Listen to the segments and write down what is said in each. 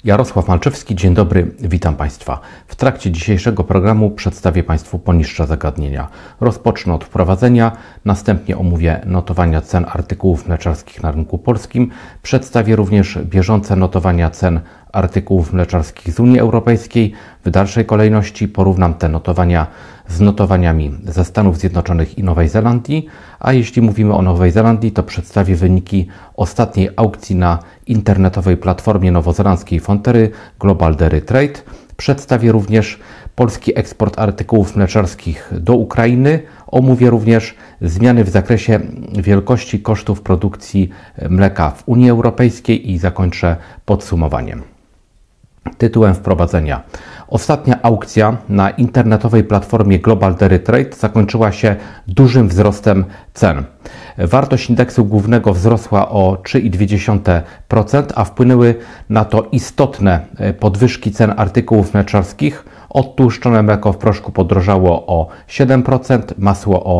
Jarosław Malczewski, dzień dobry, witam Państwa. W trakcie dzisiejszego programu przedstawię Państwu poniższe zagadnienia. Rozpocznę od wprowadzenia, następnie omówię notowania cen artykułów mleczarskich na rynku polskim. Przedstawię również bieżące notowania cen artykułów mleczarskich z Unii Europejskiej. W dalszej kolejności porównam te notowania z notowaniami ze Stanów Zjednoczonych i Nowej Zelandii, a jeśli mówimy o Nowej Zelandii, to przedstawię wyniki ostatniej aukcji na internetowej platformie nowozelandzkiej Fonterry Global Dairy Trade. Przedstawię również polski eksport artykułów mleczarskich do Ukrainy. Omówię również zmiany w zakresie wielkości kosztów produkcji mleka w Unii Europejskiej i zakończę podsumowaniem. Tytułem wprowadzenia. Ostatnia aukcja na internetowej platformie Global Dairy Trade zakończyła się dużym wzrostem cen. Wartość indeksu głównego wzrosła o 3,2%, a wpłynęły na to istotne podwyżki cen artykułów mleczarskich. Odtłuszczone mleko w proszku podrożało o 7%, masło o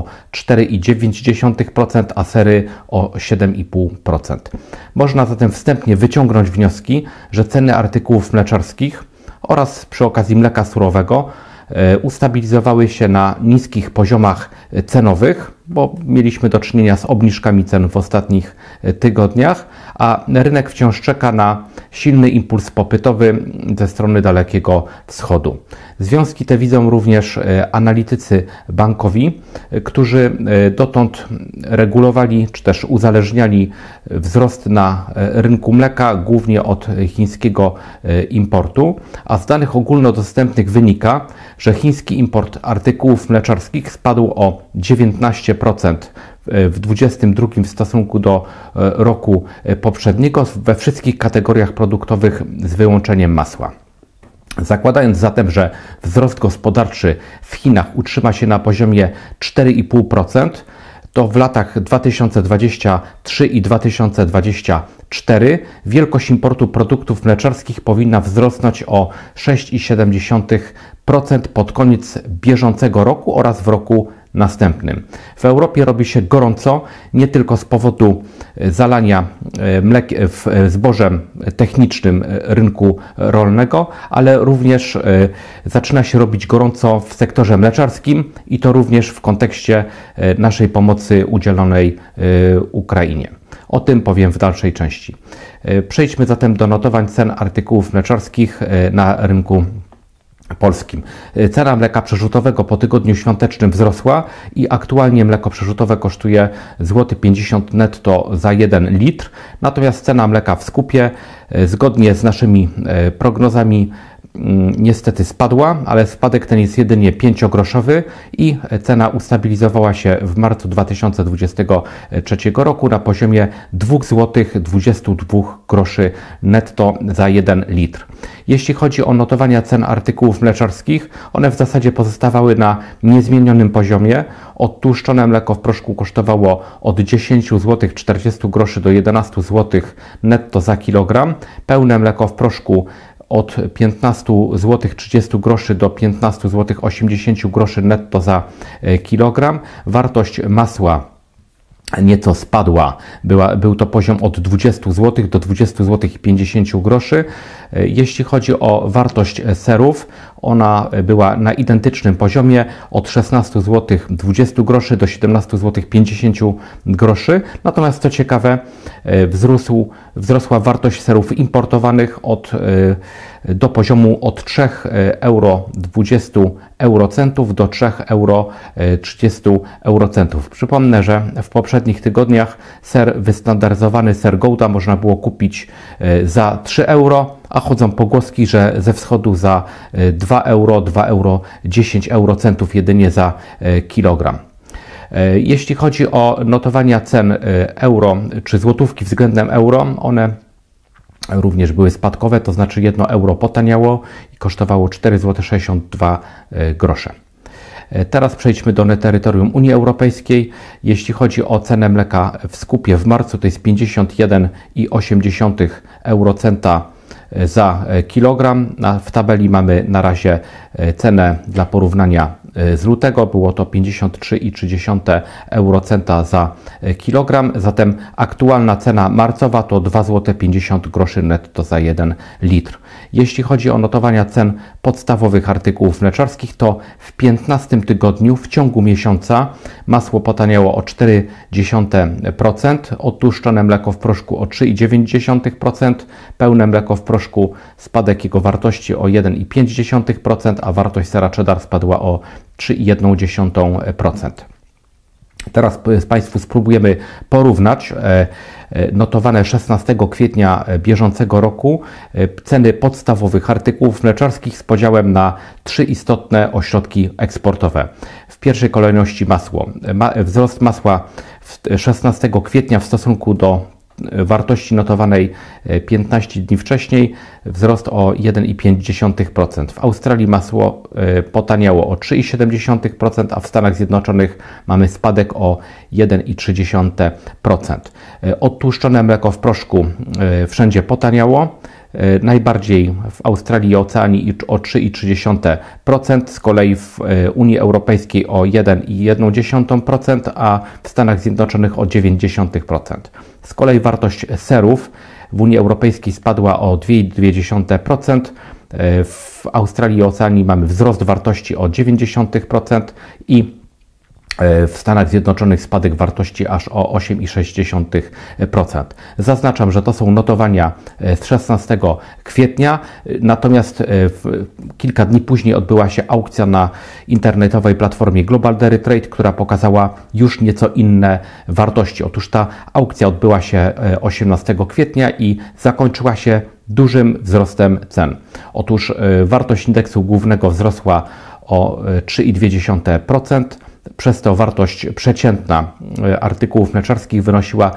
4,9%, a sery o 7,5%. Można zatem wstępnie wyciągnąć wnioski, że ceny artykułów mleczarskich oraz przy okazji mleka surowego ustabilizowały się na niskich poziomach cenowych, bo mieliśmy do czynienia z obniżkami cen w ostatnich tygodniach, a rynek wciąż czeka na silny impuls popytowy ze strony Dalekiego Wschodu. Związki te widzą również analitycy bankowi, którzy dotąd regulowali czy też uzależniali wzrost na rynku mleka głównie od chińskiego importu, a z danych ogólnodostępnych wynika, że chiński import artykułów mleczarskich spadł o 19% w 2022 w stosunku do roku poprzedniego we wszystkich kategoriach produktowych z wyłączeniem masła. Zakładając zatem, że wzrost gospodarczy w Chinach utrzyma się na poziomie 4,5%, to w latach 2023 i 2024 wielkość importu produktów mleczarskich powinna wzrosnąć o 6,7% pod koniec bieżącego roku oraz w roku następnym. W Europie robi się gorąco nie tylko z powodu zalania zbożem technicznym rynku rolnego, ale również zaczyna się robić gorąco w sektorze mleczarskim i to również w kontekście naszej pomocy udzielonej Ukrainie. O tym powiem w dalszej części. Przejdźmy zatem do notowań cen artykułów mleczarskich na rynku polskim. Cena mleka przerzutowego po tygodniu świątecznym wzrosła i aktualnie mleko przerzutowe kosztuje złoty 50 netto za 1 litr, natomiast cena mleka w skupie zgodnie z naszymi prognozami niestety spadła, ale spadek ten jest jedynie 5-groszowy i cena ustabilizowała się w marcu 2023 roku na poziomie 2,22 zł netto za 1 litr. Jeśli chodzi o notowania cen artykułów mleczarskich, one w zasadzie pozostawały na niezmienionym poziomie. Odtłuszczone mleko w proszku kosztowało od 10,40 zł do 11 zł netto za kilogram. Pełne mleko w proszku od 15,30 zł do 15,80 zł netto za kilogram. Wartość masła nieco spadła. Był to poziom od 20 zł do 20,50 zł. Jeśli chodzi o wartość serów, ona była na identycznym poziomie od 16 zł 20 groszy do 17 zł 50 groszy. Natomiast co ciekawe, wzrosła wartość serów importowanych do poziomu od 3,20 eurocentów do 3,30 eurocentów. Przypomnę, że w poprzednich tygodniach ser wystandaryzowany, ser Gouda można było kupić za 3 euro, a chodzą pogłoski, że ze wschodu za 2 euro, 2,10 eurocentów jedynie za kilogram. Jeśli chodzi o notowania cen euro czy złotówki względem euro, one również były spadkowe, to znaczy 1 euro potaniało i kosztowało 4,62 zł. Teraz przejdźmy do terytorium Unii Europejskiej. Jeśli chodzi o cenę mleka w skupie w marcu, to jest 51,8 eurocenta za kilogram. W tabeli mamy na razie cenę dla porównania z lutego. Było to 53,3 eurocenta za kilogram. Zatem aktualna cena marcowa to 2,50 zł netto za 1 litr. Jeśli chodzi o notowania cen podstawowych artykułów mleczarskich, to w 15 tygodniu w ciągu miesiąca masło potaniało o 0,4%, odtłuszczone mleko w proszku o 3,9%, pełne mleko w proszku spadek jego wartości o 1,5%, a wartość sera cheddar spadła o 3,1%. Teraz Państwu spróbujemy porównać notowane 16 kwietnia bieżącego roku ceny podstawowych artykułów mleczarskich z podziałem na 3 istotne ośrodki eksportowe. W pierwszej kolejności masło. Wzrost masła 16 kwietnia w stosunku do wartości notowanej 15 dni wcześniej, wzrost o 1,5%. W Australii masło potaniało o 3,7%, a w Stanach Zjednoczonych mamy spadek o 1,3%. Odtłuszczone mleko w proszku wszędzie potaniało. Najbardziej w Australii i Oceanii o 3,3%, z kolei w Unii Europejskiej o 1,1%, a w Stanach Zjednoczonych o 0,9%. Z kolei wartość serów w Unii Europejskiej spadła o 2,2%, w Australii i Oceanii mamy wzrost wartości o 0,9% i w Stanach Zjednoczonych spadek wartości aż o 8,6%. Zaznaczam, że to są notowania z 16 kwietnia, natomiast kilka dni później odbyła się aukcja na internetowej platformie Global Dairy Trade, która pokazała już nieco inne wartości. Otóż ta aukcja odbyła się 18 kwietnia i zakończyła się dużym wzrostem cen. Otóż wartość indeksu głównego wzrosła o 3,2%. Przez to wartość przeciętna artykułów mleczarskich wynosiła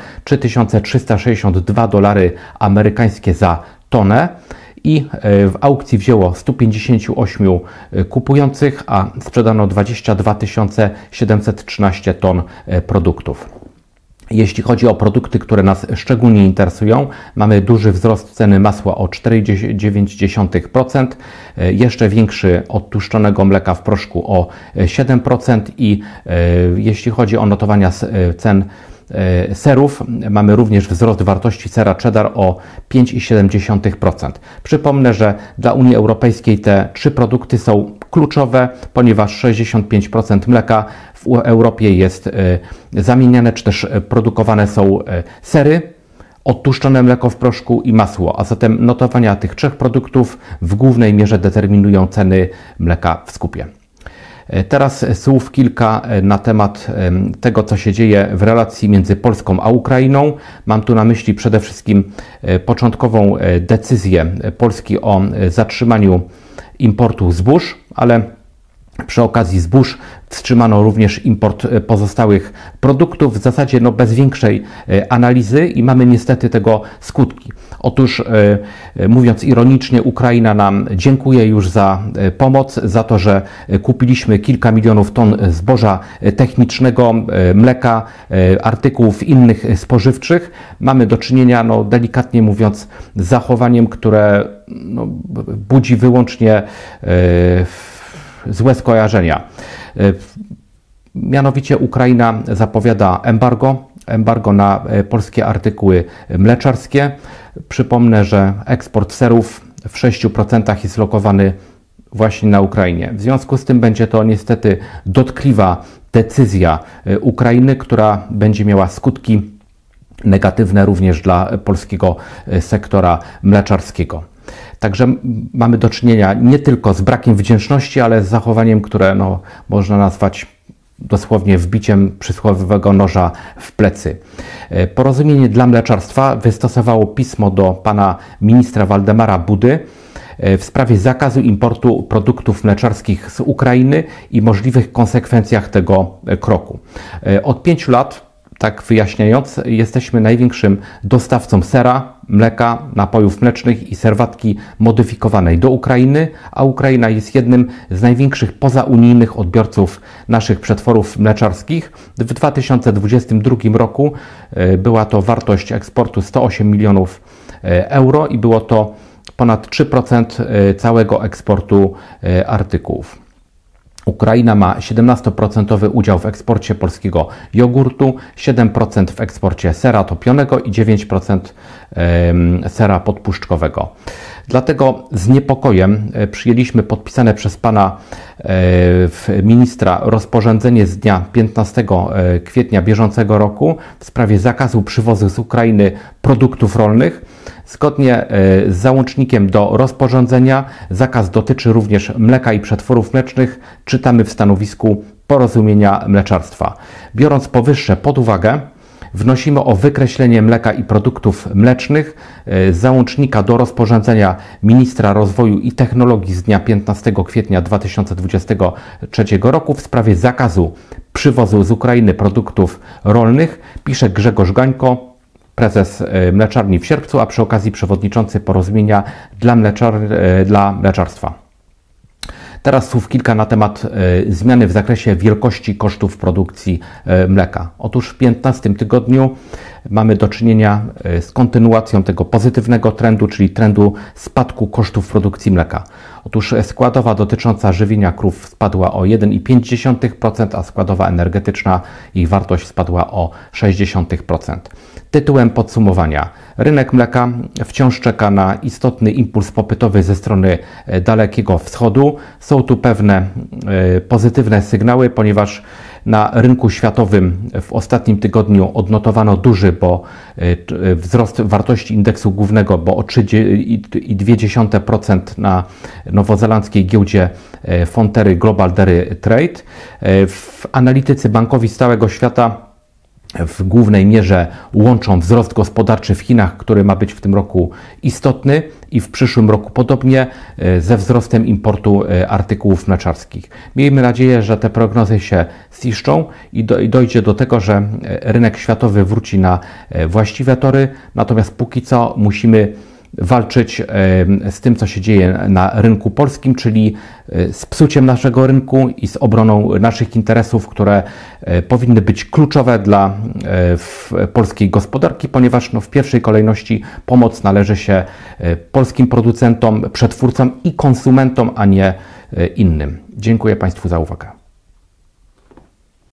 $3362 amerykańskie za tonę i w aukcji wzięło 158 kupujących, a sprzedano 22 713 ton produktów. Jeśli chodzi o produkty, które nas szczególnie interesują, mamy duży wzrost ceny masła o 4,9%, jeszcze większy odtłuszczonego mleka w proszku o 7% i jeśli chodzi o notowania cen serów, mamy również wzrost wartości sera cheddar o 5,7%. Przypomnę, że dla Unii Europejskiej te trzy produkty są kluczowe, ponieważ 65% mleka w Europie jest zamieniane, czy też produkowane są sery, odtłuszczone mleko w proszku i masło, a zatem notowania tych trzech produktów w głównej mierze determinują ceny mleka w skupie. Teraz słów kilka na temat tego, co się dzieje w relacji między Polską a Ukrainą. Mam tu na myśli przede wszystkim początkową decyzję Polski o zatrzymaniu importu zbóż, ale przy okazji zbóż wstrzymano również import pozostałych produktów, w zasadzie bez większej analizy i mamy niestety tego skutki. Otóż, mówiąc ironicznie, Ukraina nam dziękuje już za pomoc, za to, że kupiliśmy kilka milionów ton zboża technicznego, mleka, artykułów innych spożywczych. Mamy do czynienia, delikatnie mówiąc, z zachowaniem, które budzi wyłącznie złe skojarzenia. Mianowicie Ukraina zapowiada embargo na polskie artykuły mleczarskie. Przypomnę, że eksport serów w 6% jest lokowany właśnie na Ukrainie. W związku z tym będzie to niestety dotkliwa decyzja Ukrainy, która będzie miała skutki negatywne również dla polskiego sektora mleczarskiego. Także mamy do czynienia nie tylko z brakiem wdzięczności, ale z zachowaniem, które można nazwać dosłownie wbiciem przysłowiowego noża w plecy. Porozumienie dla mleczarstwa wystosowało pismo do pana ministra Waldemara Budy w sprawie zakazu importu produktów mleczarskich z Ukrainy i możliwych konsekwencjach tego kroku. Od 5 lat, tak wyjaśniając, jesteśmy największym dostawcą sera, mleka, napojów mlecznych i serwatki modyfikowanej do Ukrainy, a Ukraina jest jednym z największych pozaunijnych odbiorców naszych przetworów mleczarskich. W 2022 roku była to wartość eksportu 108 milionów euro i było to ponad 3% całego eksportu artykułów. Ukraina ma 17% udział w eksporcie polskiego jogurtu, 7% w eksporcie sera topionego i 9% sera podpuszczkowego. Dlatego z niepokojem przyjęliśmy podpisane przez pana ministra rozporządzenie z dnia 15 kwietnia bieżącego roku w sprawie zakazu przywozu z Ukrainy produktów rolnych. Zgodnie z załącznikiem do rozporządzenia zakaz dotyczy również mleka i przetworów mlecznych, czytamy w stanowisku Porozumienia Mleczarstwa. Biorąc powyższe pod uwagę, wnosimy o wykreślenie mleka i produktów mlecznych z załącznika do rozporządzenia Ministra Rozwoju i Technologii z dnia 15 kwietnia 2023 roku w sprawie zakazu przywozu z Ukrainy produktów rolnych, pisze Grzegorz Gańko, prezes mleczarni w Sierpcu, a przy okazji przewodniczący Porozumienia dla Mleczarstwa. Teraz słów kilka na temat zmiany w zakresie wielkości kosztów produkcji mleka. Otóż w 15 tygodniu mamy do czynienia z kontynuacją tego pozytywnego trendu, czyli trendu spadku kosztów produkcji mleka. Otóż składowa dotycząca żywienia krów spadła o 1,5%, a składowa energetyczna, ich wartość spadła o 0,6%. Tytułem podsumowania. Rynek mleka wciąż czeka na istotny impuls popytowy ze strony Dalekiego Wschodu. Są tu pewne pozytywne sygnały, ponieważ na rynku światowym w ostatnim tygodniu odnotowano duży wzrost wartości indeksu głównego, bo o 3,2% na nowozelandzkiej giełdzie Fonterry Global Dairy Trade. Analitycy bankowi z całego świata w głównej mierze łączą wzrost gospodarczy w Chinach, który ma być w tym roku istotny i w przyszłym roku podobnie ze wzrostem importu artykułów mleczarskich. Miejmy nadzieję, że te prognozy się ziszczą i dojdzie do tego, że rynek światowy wróci na właściwe tory, natomiast póki co musimy walczyć z tym, co się dzieje na rynku polskim, czyli z psuciem naszego rynku i z obroną naszych interesów, które powinny być kluczowe dla polskiej gospodarki, ponieważ w pierwszej kolejności pomoc należy się polskim producentom, przetwórcom i konsumentom, a nie innym. Dziękuję Państwu za uwagę.